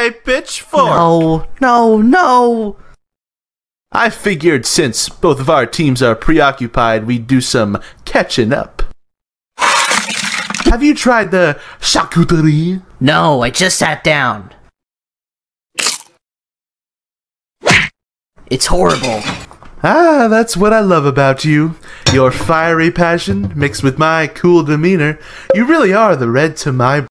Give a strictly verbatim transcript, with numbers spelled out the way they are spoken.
a pitchfork. No, no, no. I figured since both of our teams are preoccupied, we'd do some catching up. Have you tried the charcuterie? No, I just sat down. It's horrible. Ah, that's what I love about you. Your fiery passion mixed with my cool demeanor. You really are the red to my